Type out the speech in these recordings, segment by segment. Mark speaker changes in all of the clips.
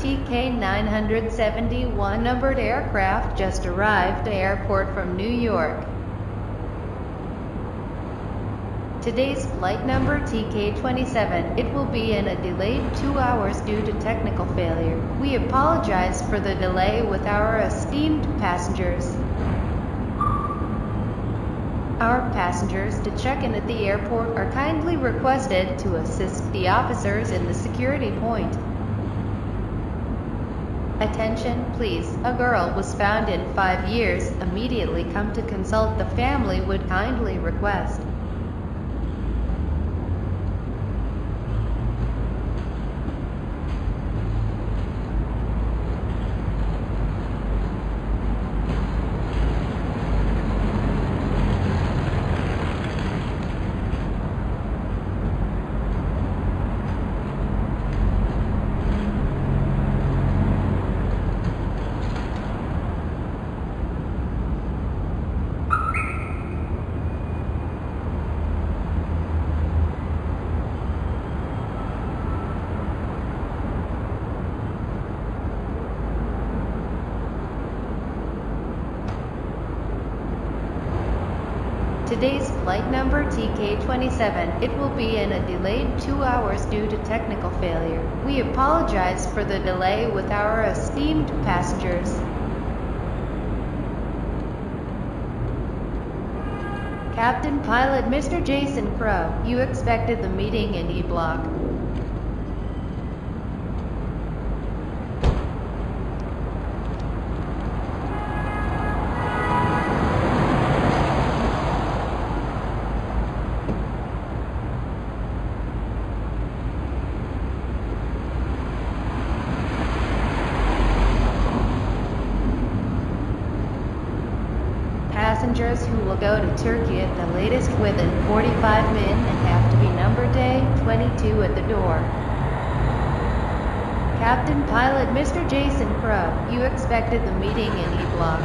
Speaker 1: TK-971 numbered aircraft just arrived at airport from New York. Today's flight number TK-27. It will be in a delayed 2 hours due to technical failure. We apologize for the delay with our esteemed passengers. Our passengers to check in at the airport are kindly requested to assist the officers in the security point. Attention, please. A girl was found in 5 years. Immediately come to consult the family would kindly request. Today's flight number TK-27. It will be in a delayed 2 hours due to technical failure. We apologize for the delay with our esteemed passengers. Captain Pilot Mr. Jason Crow, you expected the meeting in E Block. Passengers who will go to Turkey at the latest within 45 minutes and have to be numbered A22 at the door. Captain Pilot Mr. Jason Crow, you expected the meeting in E Block.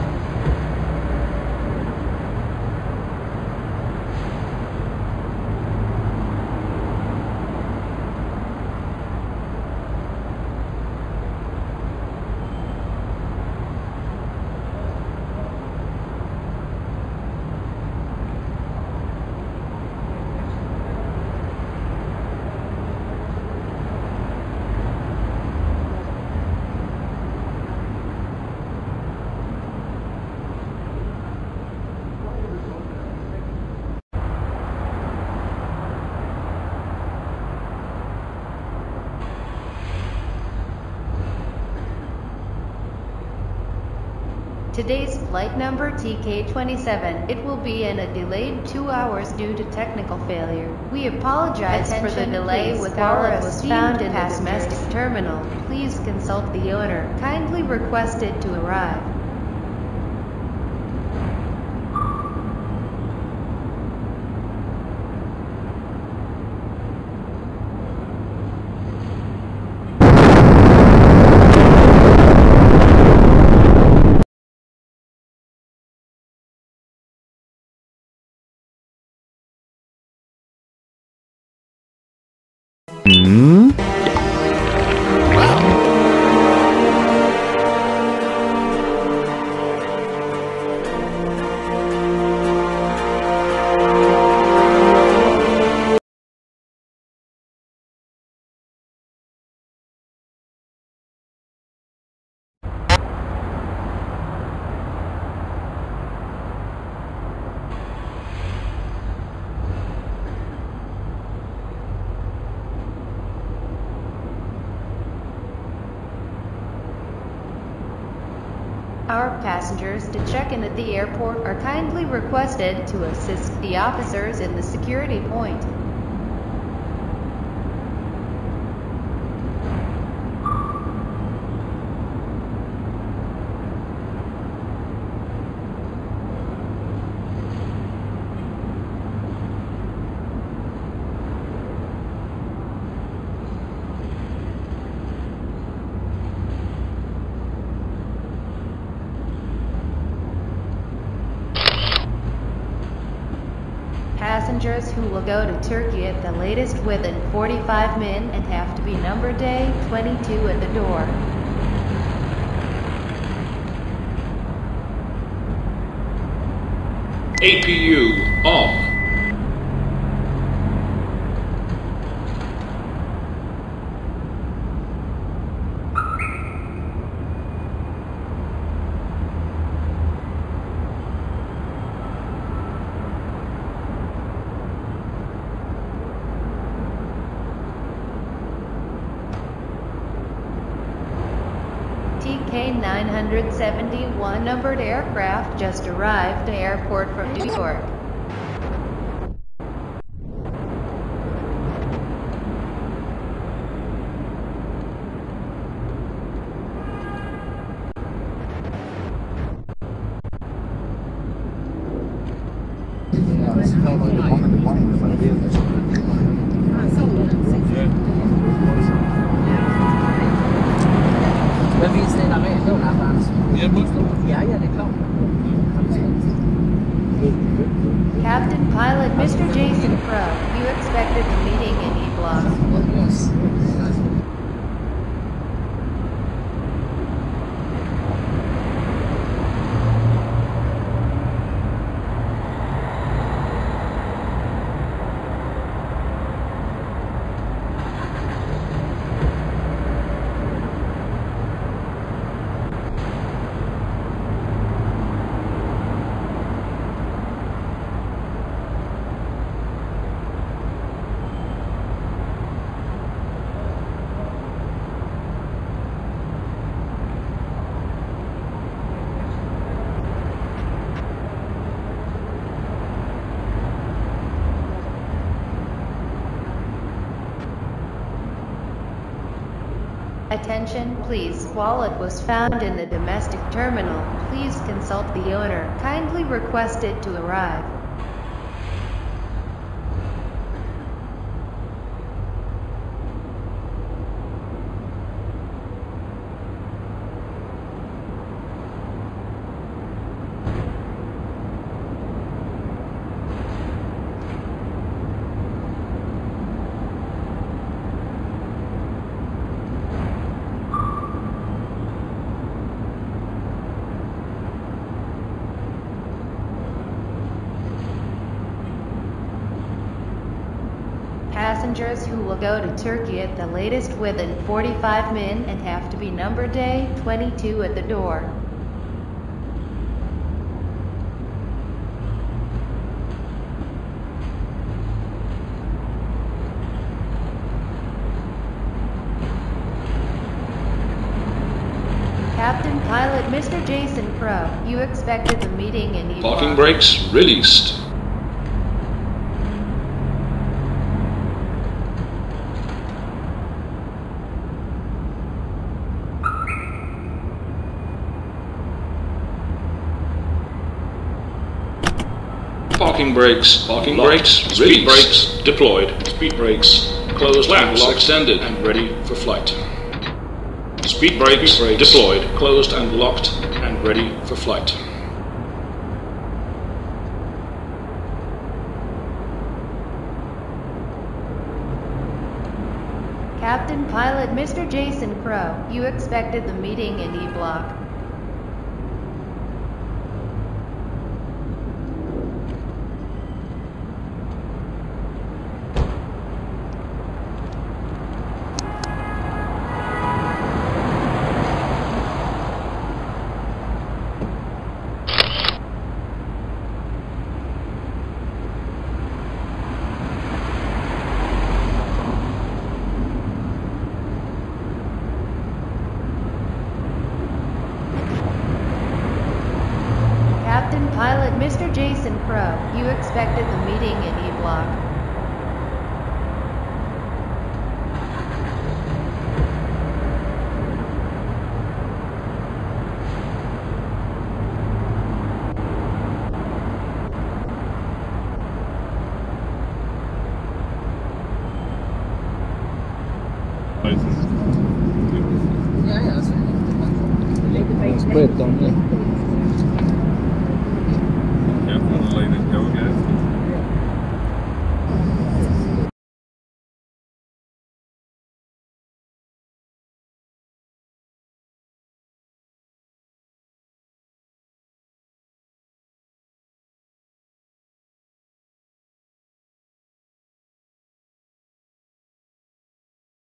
Speaker 1: Today's flight number TK-27. It will be in a delayed 2 hours due to technical failure. We apologize for the delay with our esteemed found in the domestic terminal. Please consult the owner. Kindly requested to arrive. Our passengers to check in at the airport are kindly requested to assist the officers in the security point. Passengers who will go to Turkey at the latest within 45 minutes and have to be numbered A22 at the door.
Speaker 2: APU on.
Speaker 1: TK-971 numbered aircraft just arrived at airport from New York. Captain Pilot Mr. Jason Crow, you expected the meeting in E-Block. Attention, please. Wallet was found in the domestic terminal. Please consult the owner. Kindly requested to arrive. Passengers who will go to Turkey at the latest within 45 minutes and have to be number day 22 at the door. Captain Pilot Mr. Jason Crow, you expected the meeting in E-Block.
Speaker 2: Parking brakes released. Parking brakes released. Speed brakes deployed. Speed brakes closed, flaps extended and ready for flight. Speed brakes deployed, closed and locked and ready for flight.
Speaker 1: Captain Pilot Mr. Jason Crow, you expected the meeting in E-Block. Captain Pilot Mr. Jason Crow, you expected the meeting in E-Block.